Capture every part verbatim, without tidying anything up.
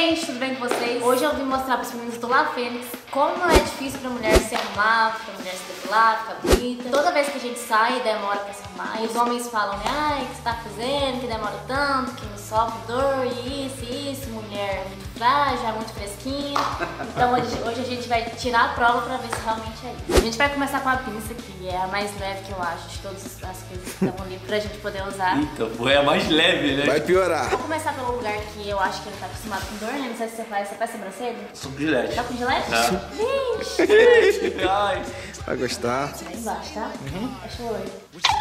gente, tudo bem com vocês? Hoje eu vim mostrar para os meninos do La Fênix como não é difícil pra mulher se arrumar, pra mulher se depilar, ficar bonita. Toda vez que a gente sai, demora pra se arrumar. E os homens falam, ai, o que você tá fazendo, que demora tanto, que não sofre dor, e isso, e isso. Mulher é muito frágil, é muito fresquinha. Então hoje, hoje a gente vai tirar a prova pra ver se realmente é isso. A gente vai começar com a pinça, que é a mais leve que eu acho, de todas as coisas que estão ali pra gente poder usar. Eita, pô, é a mais leve, né? Vai piorar. Vou começar pelo lugar que eu acho que ele tá acostumado com dor, né? Não sei se você faz, você faz sobrancelha? Sou com gilete. Tá com gilete? Tá. Vixe! Ai. Vai gostar? Aí embaixo, tá? Uhum. Fecha o olho.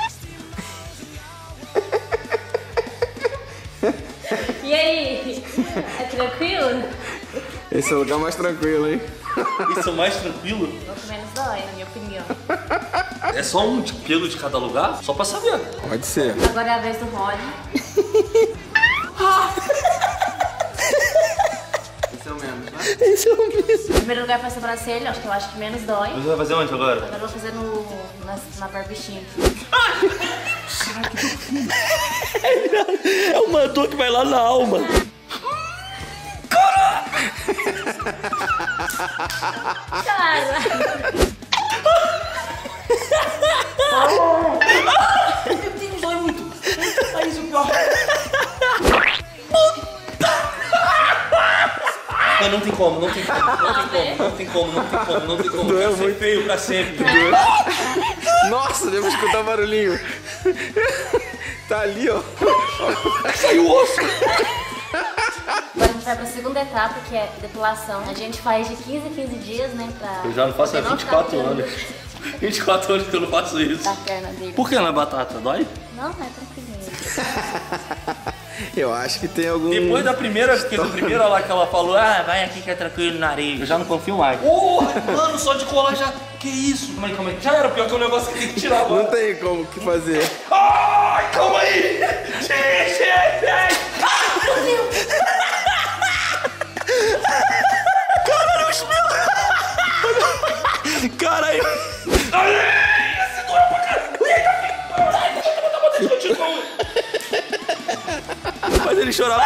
E aí? É tranquilo? Esse é o lugar mais tranquilo, hein? Isso é mais tranquilo? Não que menos dói, na minha opinião. É só um de pelo de cada lugar? Só pra saber. Pode ser. Agora é a vez do Rod. Esse é o menos, né? Esse é o mesmo. Em primeiro lugar foi a sobrancelha, acho que eu acho que menos dói. Você vai fazer onde agora? Agora eu vou fazer no, na, na barbichinha. É uma dor que vai lá na alma. Cara! Meu Deus, dói muito. Ai, isso é pior. Mas não tem como, não tem como, não tem como, não tem como, não tem como, não tem como. Doeu Vai ser muito. feio pra sempre. Nossa, devo escutar o barulhinho. Tá ali, ó. Saiu o osso. Agora a gente vai pra segunda etapa, que é depilação. A gente faz de quinze em quinze dias, né? Pra Eu já não faço há poder vinte e quatro ficar anos. vinte e quatro anos que eu não faço isso. da perna dele. Por que na batata? Dói? Não, é tranquilinho. Eu acho que tem algum... Depois da primeira, porque da primeira lá que ela falou, ah, vai aqui que é tranquilo na areia. Eu já não confio mais. Porra, mano, só de colar já. Que isso? Calma aí, calma aí. Já era pior que o negócio que tem que tirar agora. Não tem como o que fazer. Ai, calma aí! Gente, gente! Ah, meu Deus! Caralho, espelho! Caralho! Ai, esse doeu pra caralho! Faz ele chorar.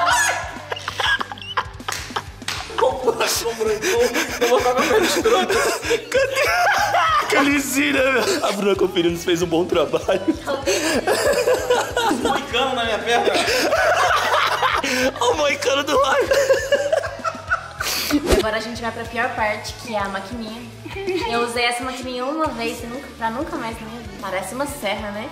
Eu vou ficar com a perna escrota. Calicina, meu. A Bruna Conferinos fez um bom trabalho. Moicano na minha perna. Olha o moicano do lado. Agora a gente vai pra pior parte, que é a maquininha. Eu usei essa maquininha uma vez e nunca, pra nunca mais na minha vida. Parece uma serra, né?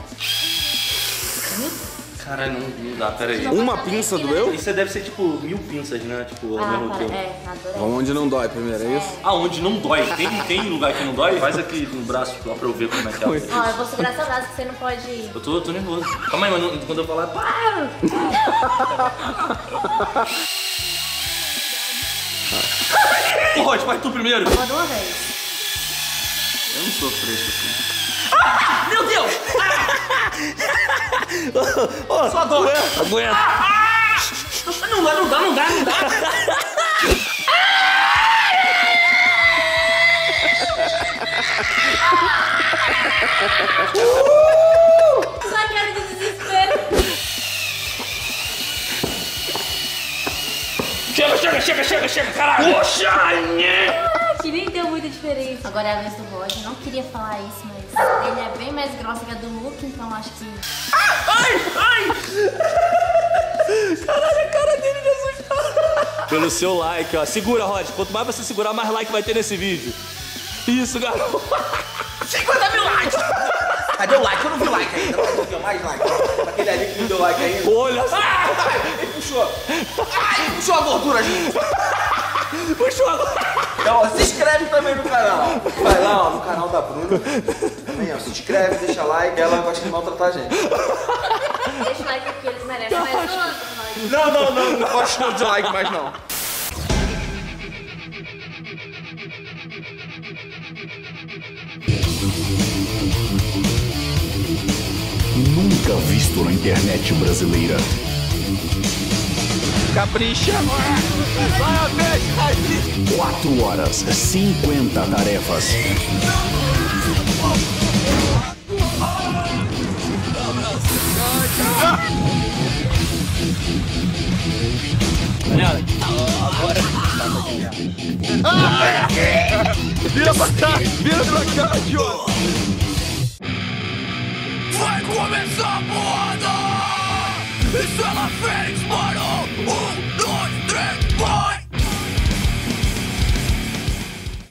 Caralho, não, não dá, peraí. Uma pinça doeu? Isso deve ser tipo mil pinças, né? Tipo, ao Ah, mesmo para, tempo. é, na dor. Onde não dói primeiro, é isso? Aonde não dói? Tem, tem lugar que não dói? Faz aqui no braço lá pra eu ver como é que é. Ó, eu vou segurar seu braço que você não pode ir. Eu tô, eu tô nervoso. Calma aí, mano. Quando eu falar, para! Ô, Rod, faz tu primeiro. Uma de uma vez. Eu não sou fresco assim. Ah, meu Deus! Ah! Só dói. Aguenta. Ah, ah! Não dá, não dá, não dá, não dá. Só quero de desespero. Chega, chega, chega, chega, chega, caralho! Poxa! Que nem deu muita diferença. Agora é a vez do Rod. Eu não queria falar isso, mas ele é bem mais grossa que a do Luke, então acho que... Ai, ai! Caralho, a cara dele, Jesus! Pelo seu like, ó. Segura, Rod. Quanto mais você segurar, mais like vai ter nesse vídeo. Isso, garoto. cinquenta mil likes! Cadê o like? Eu não vi like ainda. Não deu mais like. Aquele ali que me deu like ainda. Olha só! Ai, ele puxou. Ai, puxou a gordura, gente. Puxou agora! Então, ó, se inscreve também no canal. Vai lá, ó, no canal da Bruna. Também, ó, se inscreve, deixa like. Ela gosta de maltratar a gente. Deixa o like porque eles merecem mais um. Não, não, não. Não gosto de dislike mais, não. Nunca visto na internet brasileira. Capricha. Vai a vez, Quatro horas, cinquenta tarefas. Galera, Ah! Vira pra cá! Vira pra cá, Diogo! Vai começar a porrada! Isso é La Fênix, mano! Um,